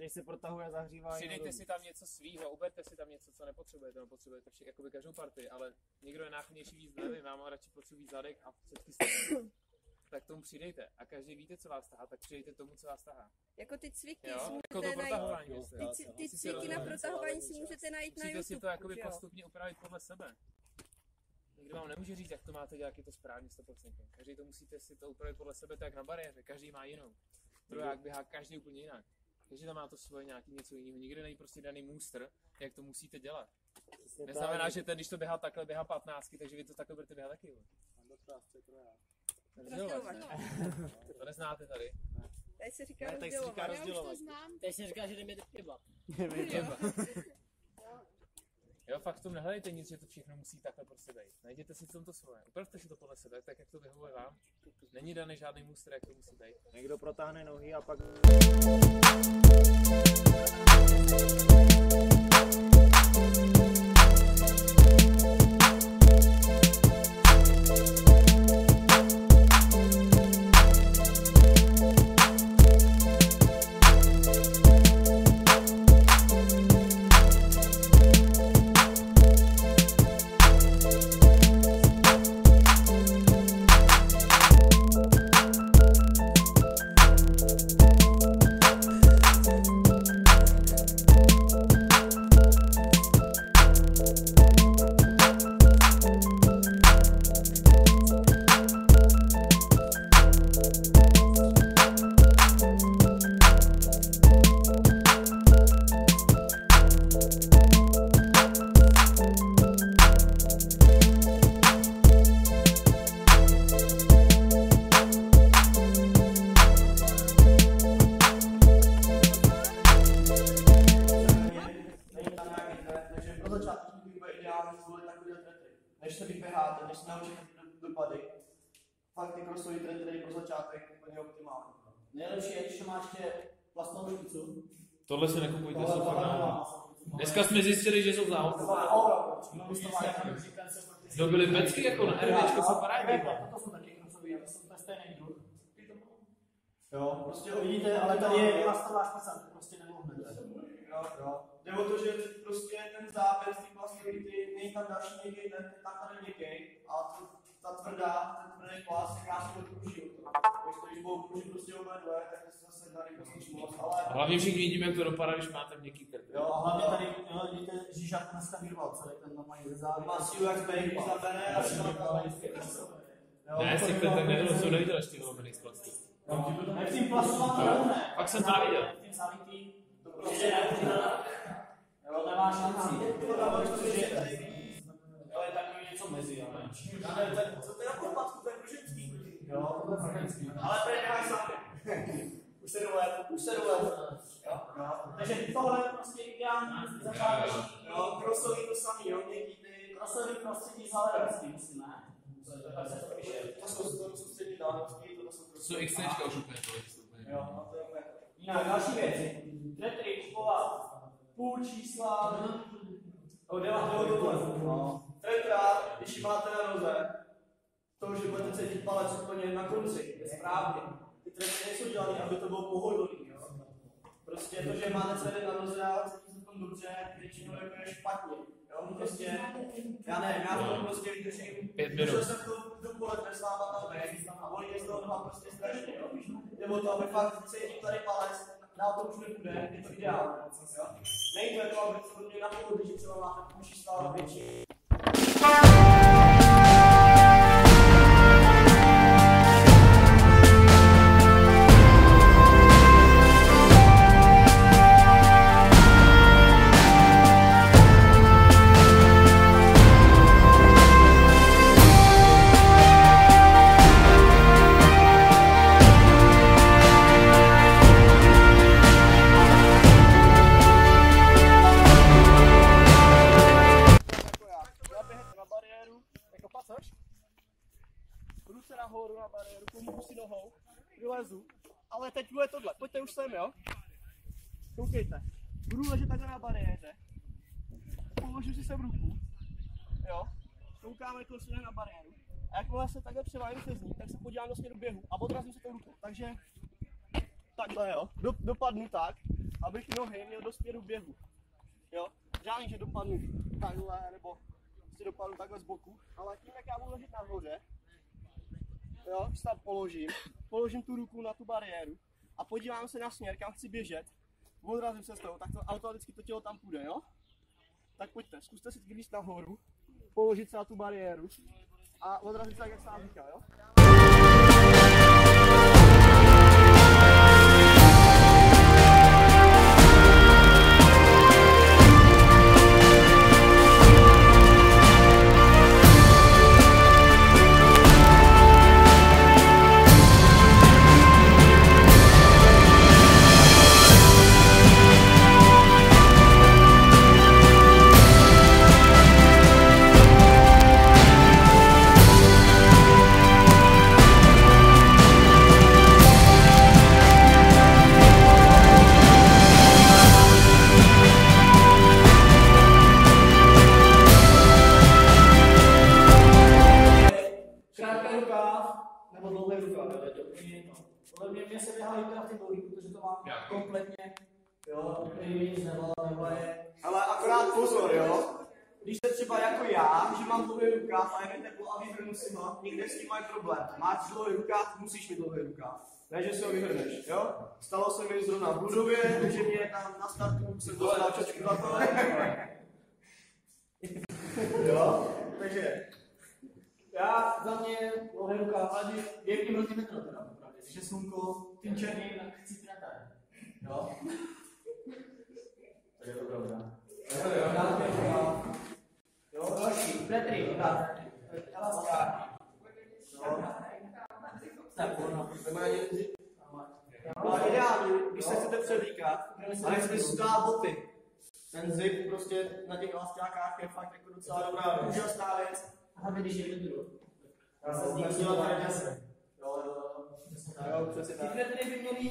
který se protahuje a zahřívá. Přidejte si tam něco svýho, uberte si tam něco, co nepotřebujete, potřebujete jakoby každou partii, ale někdo je náchylnější víc levý, mám radši potřebuji víc zadek a všetky strany. Tak tomu přidejte. A každý víte, co vás tahá, tak přidejte tomu, co vás tahá. Jako ty cviky jo? si Jako můžete najít. Ty cviky na protahování si můžete najít na YouTube. Musíte si to jakoby postupně upravit podle sebe. Nikdo vám nemůže říct, jak to máte dělat, jak je to správně 100%. Každý to musíte si to upravit podle sebe, tak na bariéře, každý má jinou. Druhák běhá každý úplně jinak. Takže tam má to svoje nějaký něco jiného. Nikdy není prostě daný můstr, jak to musíte dělat. Neznamená, že ten, když to běhá takhle, běhá 15, takže vy to takhle budete běhat taky. To neznáte tady. Tady se říká rozdělovat. Já už to znám. Tady se říká, že jdeme do kebab. Jo, fakt v tom nehledejte nic, že to všechno musí takhle prostě být. Najděte si v tom to svoje. Upravte si to podle sebe, tak jak to vyhovuje vám. Není daný žádný můstr, jak to musí být. Někdo protáhne nohy a pak... Než se vyběháte, než se naučíte dopady, fakt ty crossový trend pro začátek úplně optimální. Nejlepší je, když máš ještě plastovou špicu. Tohle si nekupujte, jsou dneska jsme zjistili, že jsou záhodné. To byly pecky jako na RVčko, jsou parádní. To jsou taky crossový, to jsou stejný druh. Jo, prostě uvidíte, ale tady je plastová špica, to prostě nemohnete. Jo. Jde o to, že prostě ten záběr z té plastovity, není tam další měkký, tam tady měkký, a ta ten tvrdý plast se krásně odkruží. Když budou kružit prostě oba dvě, tak se zase dá rychlost moc, ale... A hlavně všichni vidíme, jak to dopadá, když máte měkký krk. Jo, a hlavně tady, vidíte, Žižák dneska vyrval celý ten normální závěr. Má sílu jak zbej, když zabere a všechno ne, si to tak nebylo, jsou neviděl ještě lomený z plastu. Jak tím plastu mám to rovné. Pak jsem to neviděl. Tím zalitý, to prostě jo, nemá šanci. To je takový něco mezi, ale... Co to je jako patku, to je kruženský. Jo, to je kruženský. Ale to je nemáš sami. Už se dolet. Takže tohle je prostě ideální začátek. Jo, crossový to samý, jo, měkký ty... Crossový prostředí záležitostí, myslím, ne? To jsou střední dálničky, to jsou To jsou XCčka už úplně tohle. Jo, no to je úplně. Jinak další věci. Tretry kupovat půl čísla o 9 dolarů. Tretra, když ji máte na noze, to, že budete cítit palec úplně na konci, je správně. Ty tretry nejsou dělané, aby to bylo pohodlný. Jo? Prostě to, že máte cedek na noze a cítíte se tom dobře, většinou je špatně. Jo? Prostě, já nevím, já to prostě vydržím. 5 minut. Když jsem tu polet bez váma tam běh a bolí mě z toho noha prostě strašně. Jo? Nebo to, aby fakt cítil tady palec, dál to už nebude, je to ideální. Nejde to, aby to mě na pohodlí, že třeba máte půl čísla větší. Ruce nahoru na bariéru, pomůžu si nohou, vylezu, ale teď bude tohle, pojďte už sem, jo? Koukejte, budu ležet takhle na bariéře, položím si sem ruku, jo? Koukáme klesně na bariéru a jakmile se takhle převážím přes ní, tak se podívám do směru běhu a odrazím se tou rukou, takže takhle, jo, dopadnu tak, abych nohy měl do směru běhu, jo, žádný, že dopadnu takhle, nebo si dopadnu takhle z boku, ale tím, jak já budu ležet nahoře, jo, se tam položím tu ruku na tu bariéru a podívám se na směr, kam chci běžet, odrazím se z toho, tak to automaticky to tělo tam půjde, jo. Tak pojďte, zkuste si když nahoru, položit se na tu bariéru a odrazit se tak, jak jsem říkal, jo. Nebo dlouhý rukav, je to úplně jedno. Podle mě se běhá i v dlouhý, protože to má kompletně, jo, nic nebo je. Ale akorát pozor, jo. Když jste třeba jako já, že mám dlouhý rukáv a je mi teplo a vyhrnu si ho, někde s tím mají problém. Máš dlouhý rukáv, musíš mít dlouhý rukáv. Ne, že si ho vyhrneš, jo? Stalo se mi zrovna v budově, že mě tam na startu jsem dostal čočku za to. Jo, takže Já za mě dlouhý rukáv, ale věkým rozdimetro teda, opravdu. Když je slunko, tím černým, tak chci tady. Jo? Tak je to pravda. Jo, další, Petry, tak. ale ideálně, když se chcete převlíkat, ale chcete si dát boty. Ten zip prostě na těch elastákách je fakt jako docela dobrá, úžasná věc. Hlavně když je to Já se s ním dělat tady jasně. Jo, přesně tak. Ty Petry by měli...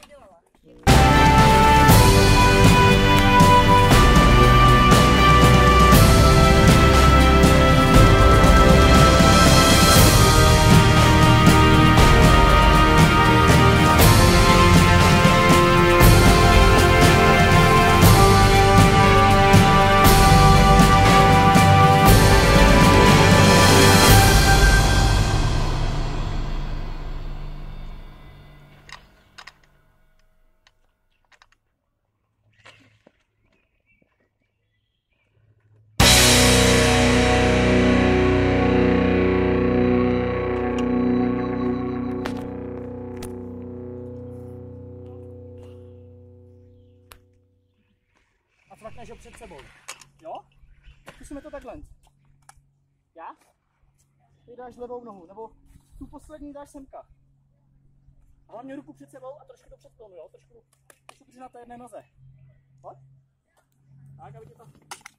A flakneš ho před sebou. Jo? Zkusíme to takhle. Já? Ty dáš levou nohu, nebo tu poslední dáš semka. Hlavně ruku před sebou a trošku to před tomu, jo? Trošku drží na té jedné noze. Pojď. Tak, aby tě to...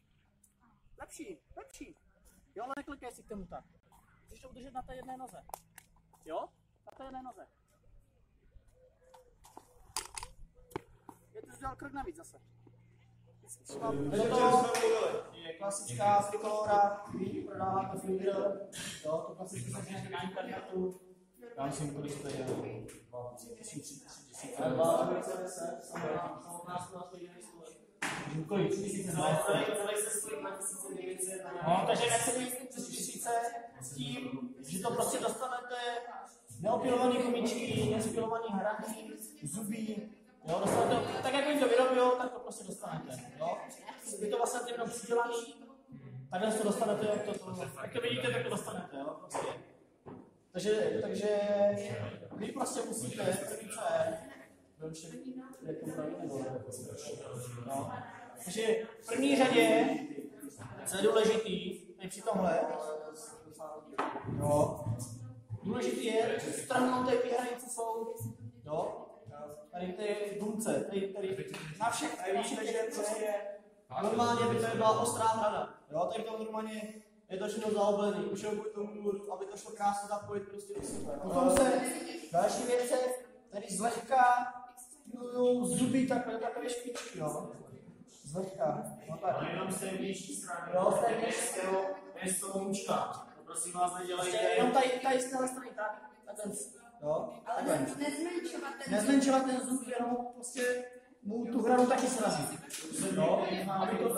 Lepší. Jo, ale neklikej si k tomu tak. Musíš to udržet na té jedné noze. Jo? Na té jedné noze. Je to udělal krok navíc zase. Toto je klasická trikolora, vy prodáváte filtr, jo, to klasicky se nějaký na internetu. Já myslím, kolik stojí 2000. Samotná stojí kolik? 1900. No, takže necelý 3000 s tím, že to prostě dostanete neopilovaný gumičky, nespilovaný hraní, zuby. Jo, dostanete to, tak jak oni to vyrobujou, tak to prostě dostanete, jo. Vy to vlastně jenom přidělaný, takhle to dostanete, jak to vidíte, tak to dostanete, jo, prostě. Takže vy prostě musíte, takže v první řadě, co je důležitý, je při tomhle, jo, důležitý je strhnout ty hranice jsou, jo. Tady ty gumce, tady na všech, normálně by to byla ostrá hrana, jo, tady to normálně je to všechno zaoblený, už jenom kvůli tomu, aby to šlo krásně zapojit prostě do sebe. Potom se další věci, tady zlehka zuby takové špičky, jo, zlehka, no tak. Ale jenom z té vnější strany, jo, z té vnější, je z toho mučka, prosím vás nedělejte. jenom tady z téhle strany, tak ten, Jo? Ale Nezmenšovat ten zub, jenom prostě mu tu hranu taky srazit. Jo? Aby to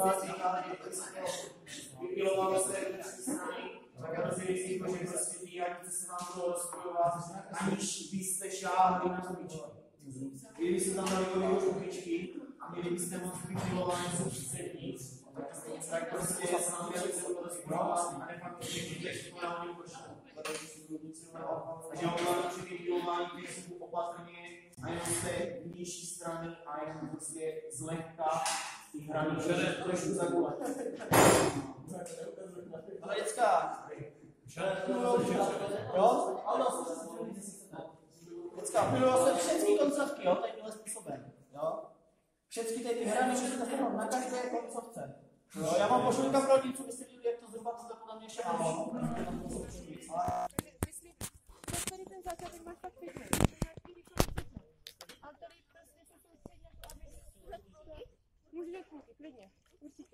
vypiloval se tak rozvěcí, že prostě ty jadice se vám budou rozpojovat, aniž byste šáhli na zubičky. Kdybyste tam dali kolik zubičky a měli byste moc vypilované zubičky, tak prostě se vám jadice budou rozpojovat a nechat to všechny kolávání pošle. Takže opravdu při vypilování těch zubů opatrně a jenom z té nižší strany a jenom prostě zlehka ty hranice trošku zagulat. Ale děcka, jo? Děcka, pilují se všechny koncovky, jo? Tady tímhle způsobem, jo? Všechny ty hrany můžete dostanou na každé koncovce. Jo? Já vám pošlu někam pro co byste viděli, jak to zhruba to podle mě šálo. Tady ten začátek máš fakt pěkný. Ale tady prostě se soustředí na to, aby můžeš do půlky, klidně, určitě.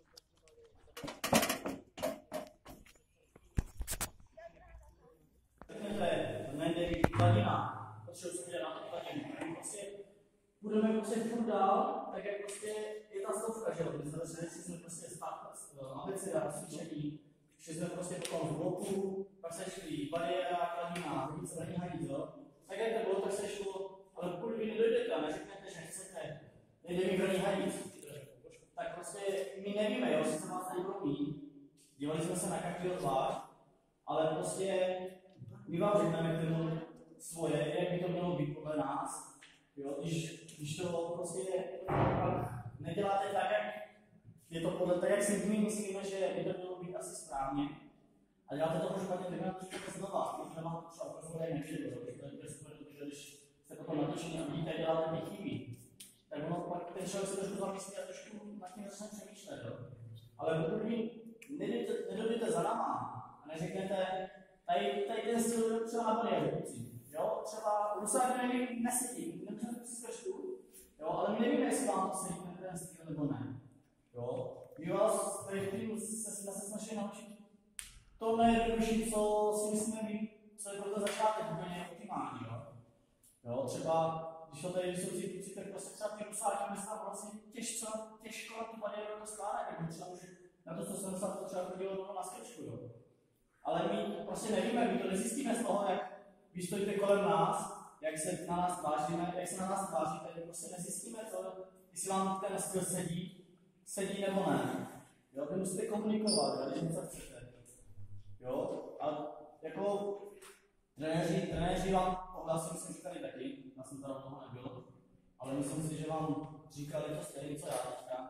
Budeme prostě furt dál, tak jak prostě je ta stovka, že jo, když jsme prostě abeceda, cvičení, šli jsme prostě potom z bloku, pak se šli bariéra, kladina, víc braní hadit, jo. Tak jak to bylo, tak se šlo, ale pokud vy nedojdete a neřeknete, že chcete, nejde mi braní hadit, tak prostě my nevíme, jo, sice vás tady probí, dívali jsme se na každý zvlášť, ale prostě my vám řekneme k tomu svoje, jak by to mělo být podle nás, jo, když to prostě neděláte tak, jak je to podle tak, jak si my myslíme, že by to mělo být asi správně, a děláte to špatně, tak nám to špatně znova, protože vám to třeba prostě tady nepřijde, protože to je super, protože když jste potom natočení a vidíte, děláte ty chyby, tak ono pak ten člověk se trošku zamyslí a trošku nad tím začne přemýšlet, jo. Ale pokud vy nedojdete za náma a neřeknete, tady ten styl třeba na bariéru, jo, třeba Rusáky nesedí, nemůžeme si zkrštu, jo, ale my nevíme, jestli vám to sedí ten styl nebo ne, jo. My vás tady tím jsme se snažili naučit to nejjednodušší, co si myslíme my, co je pro to začátek úplně optimální, jo. Jo, třeba, když to tady jsou cítící, tak prostě třeba ty Rusáky města vlastně těžko tu bariéru jako skládat, jako třeba už na to, co jsem se třeba chodilo na skečku, jo. Ale my prostě nevíme, my to nezjistíme z toho, jak vy stojíte kolem nás, jak se na nás tváříme, jak se na nás tváříte, my prostě nezjistíme to, jestli vám ten styl sedí nebo ne. Jo, vy musíte komunikovat, když něco chcete. Jo, a jako trenéři vám ohlásili, myslím, že tady taky, já jsem tady toho nebyl, ale myslím si, že vám říkali to stejné, co já teďka.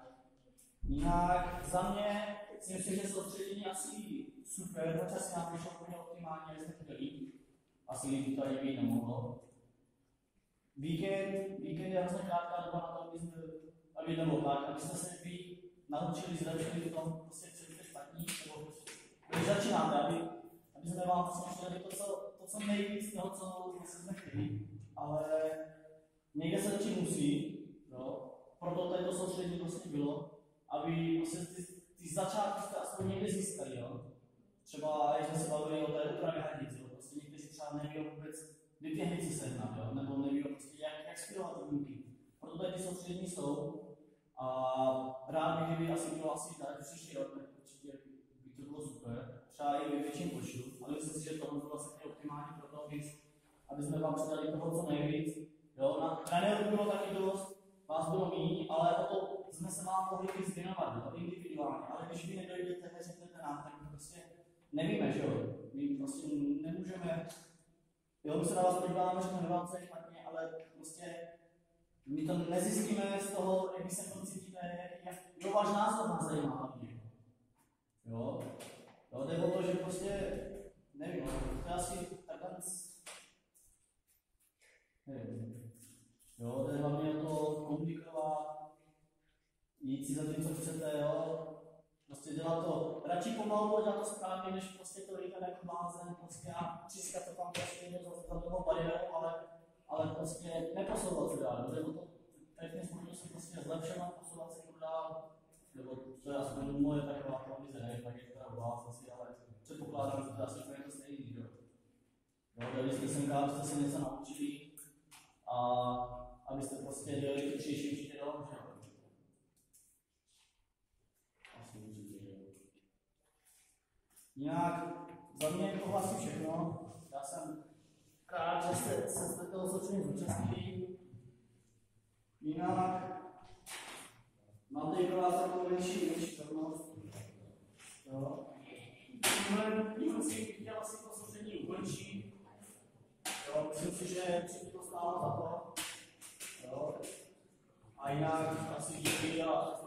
Jinak za mě si myslím, že soustředění asi super, začas nám vyšlo úplně optimálně, jak jsme chtěli. Asi líp to ani být nemohlo. Víkend je hrozně krátká doba na to, aby nebylo tak, aby jsme se vy naučili, zlepšili v tom, prostě co jste špatní, nebo když začínáte, aby jsme vám samozřejmě to, co nejvíc toho, co jsme chtěli, ale někde se začít musí, jo, proto tady to soustředění prostě bylo, aby prostě ty začátky jste aspoň někde získali, jo. Třeba, jak jsme se bavili o té úpravě hranic, jo, prostě někteří třeba neví vůbec, kdy ty hranice sehnat, jo, nebo neví prostě, jak spělovat ty buňky. Proto tady ty soustředění jsou a rád bych, kdyby asi bylo asi tady příští rok, tak určitě by to bylo super, třeba i ve větším počtu, ale myslím si, že tohle bylo vlastně optimální pro to, aby jsme vám předali toho co nejvíc. Jo, na trenérů bylo taky dost, vás bylo míň, ale o to jsme se vám mohli víc věnovat, individuálně, ale když vy nedojdete, neřeknete nám, tak prostě nevíme, že jo, my prostě nemůžeme, jo, my se na vás podíváme, že to neváme co je špatně, ale prostě my to nezjistíme z toho, jak vy se to cítíte, jak váš názor nás zajímá hlavně. Jo, jde o to, že prostě, nevím, to je asi takhle, nevím. Jo, jde hlavně o to komunikovat, jít si za tím, co chcete, jo. Prostě dělat to radši pomalu, dělat to správně, než prostě to jít jako blázen, prostě a třískat to tam prostě za toho bariéru, ale prostě neposouvat se dál. Jde o to, každý společnosti prostě zlepšovat, posouvat se dál, nebo to je aspoň moje taková vize, nevím, tak je teda u vás asi, ale předpokládám, že to asi úplně to stejný, jo. Jo, dali jste semka, abyste se něco naučili a abyste prostě dělali tu příští určitě dál, že jo? Asi určitě, že jo. Jinak za mě je to asi všechno. Já jsem rád, že jste se toho začali zúčastnili. Jinak mám tady pro vás takovou menší plnost. Jo. Tímhle si chtěl asi to soustředění ukončit. Jo, myslím si, že to stálo za to. Jo. A jinak asi díky a